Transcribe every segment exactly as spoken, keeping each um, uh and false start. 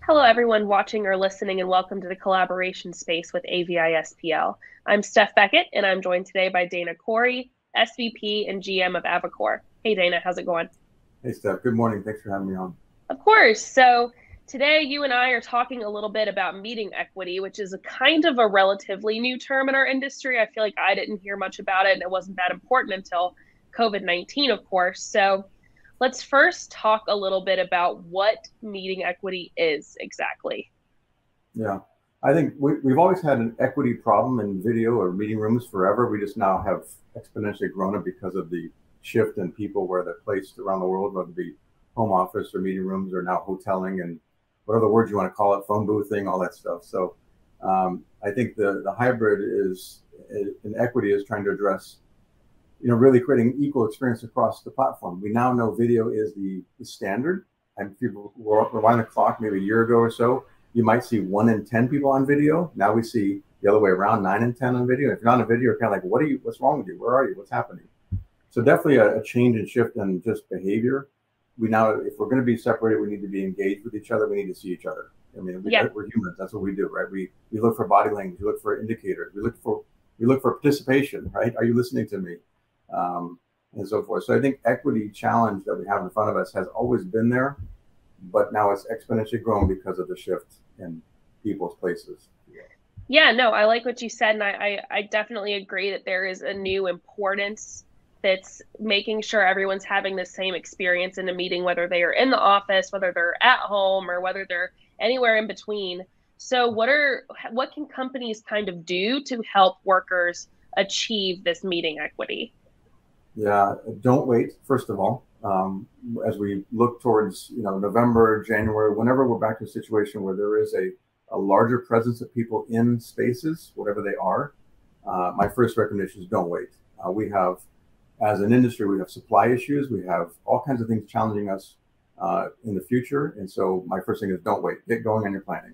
Hello, everyone watching or listening, and welcome to the collaboration space with A V I S P L. I'm Steph Beckett, and I'm joined today by Dana Corey, S V P and G M of Avocor. Hey, Dana, how's it going? Hey, Steph. Good morning. Thanks for having me on. Of course. So, today you and I are talking a little bit about meeting equity, which is a kind of a relatively new term in our industry. I feel like I didn't hear much about it, and it wasn't that important until COVID nineteen, of course. So, let's first talk a little bit about what meeting equity is exactly. Yeah. I think we, we've always had an equity problem in video or meeting rooms forever. We just now have exponentially grown it because of the shift in people where they're placed around the world, whether it be home office or meeting rooms or now hoteling and whatever words you want to call it, phone boothing, all that stuff. So um, I think the, the hybrid is in equity is trying to address, you know, really creating equal experience across the platform. We now know video is the, the standard. And people were rewind the clock maybe a year ago or so, you might see one in ten people on video. Now we see the other way around, nine in ten on video. If you're not on video, you're kind of like, what are you, what's wrong with you? Where are you? What's happening? So definitely a, a change and shift in just behavior. We now, if we're going to be separated, we need to be engaged with each other. We need to see each other. I mean, we, Yeah. we're humans. That's what we do, right? We we look for body language. We look for indicators. We look for we look for participation, right? Are you listening to me? Um, and so forth. So I think equity challenge that we have in front of us has always been there, but now it's exponentially grown because of the shift in people's places. Yeah, no, I like what you said, and I, I, I definitely agree that there is a new importance that's making sure everyone's having the same experience in a meeting, whether they are in the office, whether they're at home, or whether they're anywhere in between. So, what are what can companies kind of do to help workers achieve this meeting equity? Yeah, don't wait. First of all, um, as we look towards you know November, January, whenever we're back to a situation where there is a a larger presence of people in spaces, whatever they are, uh, my first recommendation is don't wait. Uh, we have, as an industry, we have supply issues. We have all kinds of things challenging us uh, in the future. And so my first thing is don't wait. Get going on your planning.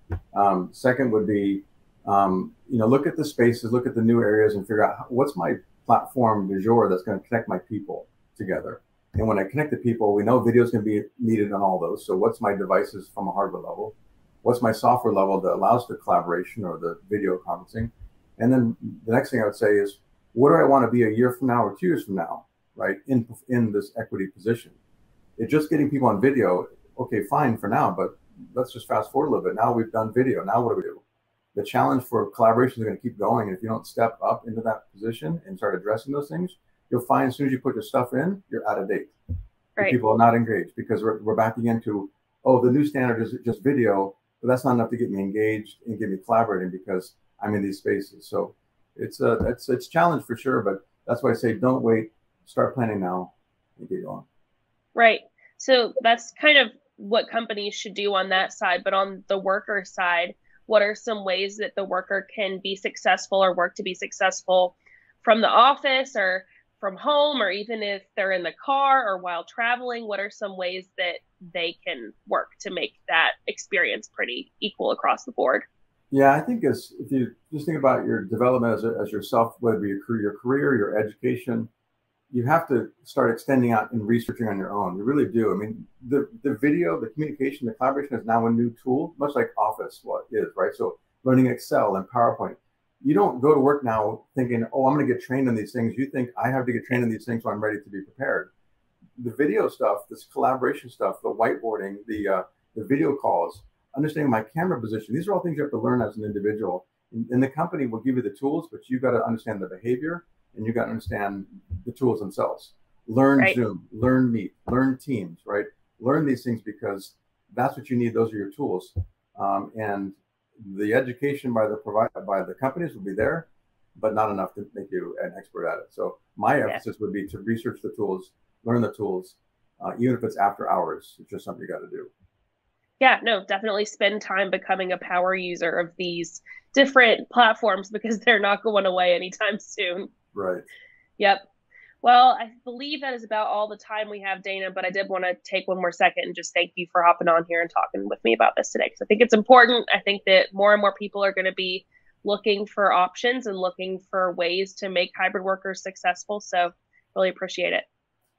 Um, second would be, um, you know, look at the spaces, look at the new areas, and figure out how, what's my platform du jour that's going to connect my people together. And when I connect the people, we know video is going to be needed on all those. So what's my devices from a hardware level? What's my software level that allows the collaboration or the video conferencing? And then the next thing I would say is, what do I want to be a year from now or two years from now, right? In in this equity position, it's just getting people on video. Okay, fine for now, but let's just fast forward a little bit. Now we've done video. Now what do we do? The challenge for collaboration is going to keep going. And if you don't step up into that position and start addressing those things, you'll find as soon as you put your stuff in, you're out of date. And Right. people are not engaged because we're, we're backing into, oh, the new standard is just video, but that's not enough to get me engaged and get me collaborating because I'm in these spaces. So it's a it's it's a challenge for sure, but that's why I say don't wait, start planning now and get going. Right. So that's kind of what companies should do on that side. But on the worker side, what are some ways that the worker can be successful or work to be successful from the office or from home, or even if they're in the car or while traveling? What are some ways that they can work to make that experience pretty equal across the board? Yeah, I think as if you just think about your development as, a, as yourself, whether it be your career, your career, your education, you have to start extending out and researching on your own. You really do. I mean, the the video, the communication, the collaboration is now a new tool, much like Office what is, right? So learning Excel and PowerPoint. You don't go to work now thinking, oh, I'm going to get trained in these things. You think I have to get trained in these things so I'm ready to be prepared. The video stuff, this collaboration stuff, the whiteboarding, the uh, the video calls, understanding my camera position. These are all things you have to learn as an individual. And, and the company will give you the tools, but you got to understand the behavior and you got to understand the tools themselves. Learn Right. Zoom, learn Meet, learn Teams, right? Learn these things because that's what you need. Those are your tools. Um, and the education by the provider by the companies will be there, but not enough to make you an expert at it. So my Yeah. emphasis would be to research the tools, learn the tools, uh, even if it's after hours. It's just something you got to do. Yeah, no, definitely spend time becoming a power user of these different platforms because they're not going away anytime soon. Right. Yep. Well, I believe that is about all the time we have, Dana, but I did want to take one more second and just thank you for hopping on here and talking with me about this today because I think it's important. I think that more and more people are going to be looking for options and looking for ways to make hybrid workers successful. So, really appreciate it.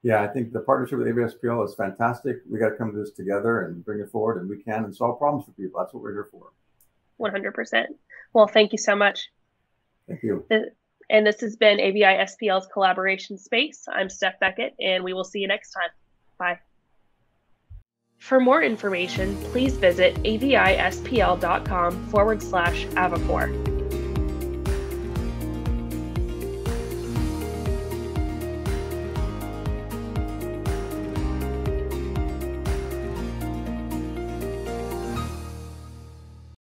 Yeah, I think the partnership with A V I S P L is fantastic. We got to come to this together and bring it forward, and we can and solve problems for people. That's what we're here for. one hundred percent. Well, thank you so much. Thank you. And this has been A V I S P L's Collaboration Space. I'm Steph Beckett, and we will see you next time. Bye. For more information, please visit avispl.com forward slash Avocor.